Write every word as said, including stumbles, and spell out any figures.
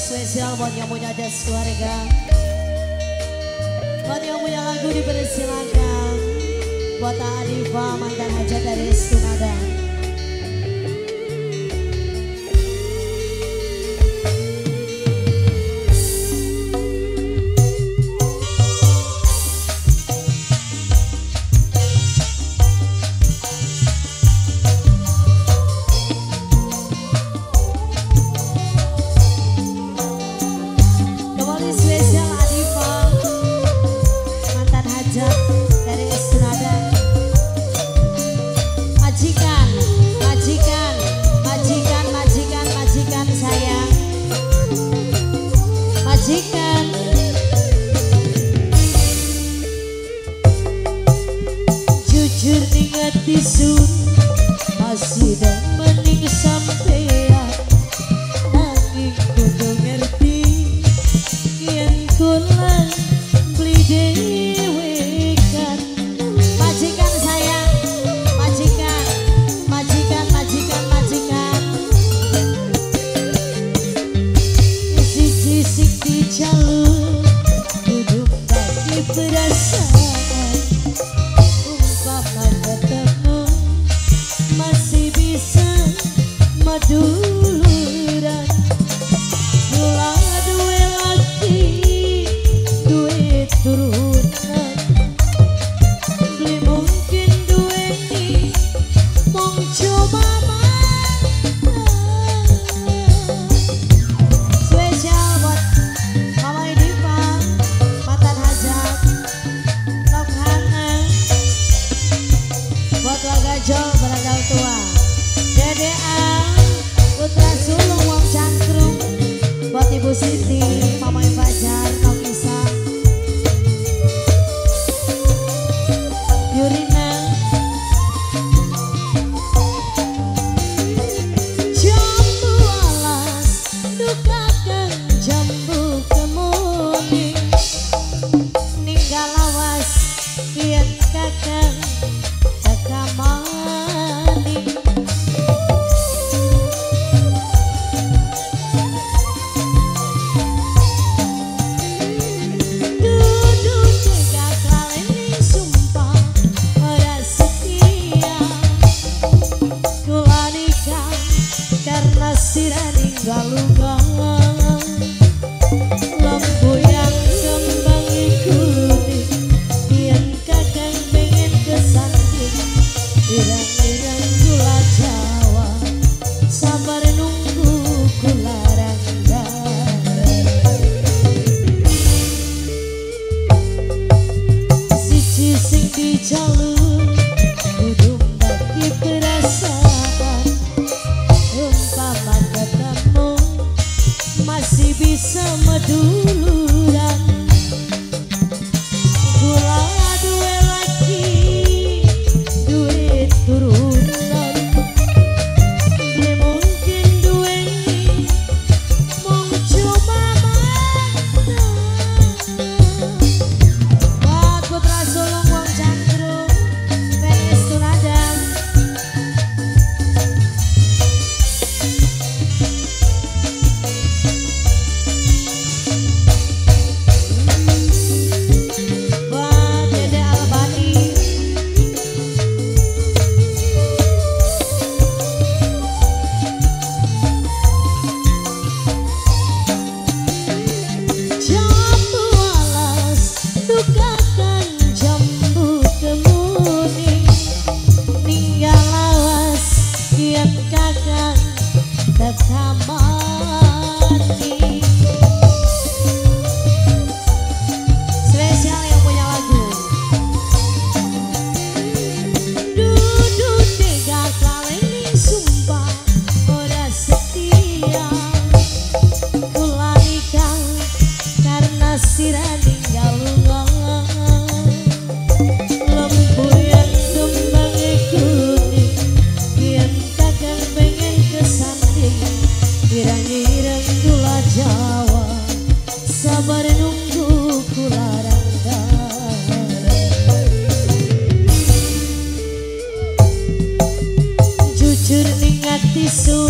spesial buat yang punya jazz keluarga. Buat yang punya lagu dipersilakan. Buat Adifa mantan hajat dari Sunada. Majikan jujur ingat tisun masih dan mending sampean nanging kudu ngerti yang kulan beli dewe kan. Majikan sayang, majikan, majikan, majikan, majikan sisik di jalur duduk bagi perasaan umpama ketemu masih bisa maduluran gula duwe lagi duwe turunan beli mungkin duwe ni mong coba Jol berandal tua Dede A Putra Sulung Wong Cangkrung buat Ibu Siti Mama Fajar Nokisa Yurina jambu alas dukakan jambu kemuning ninggal awas kian kakang sirani galungan lampu yang kembang ikuti kian kakang pengen kesanting irang-irang gula Jawa sabar nunggu gula rangga siji sing di jalur kudu bagi perasaan umpama ketemu masih bisa meduluran gula duwe lagi duwe turunan beli mungkin duwe ni mong coba mana buat Putra Sulung Wong Cangkrung Penis Sunada kakang tekamati spesial yang punya lagu duduk tiga kali ini sumpah ora setia kula nikah karena sirani galungan lembu yang kembang ikuti kian pengen kesanting irang-irang gula Jawa sabar nunggu kula rangga jujur ning ati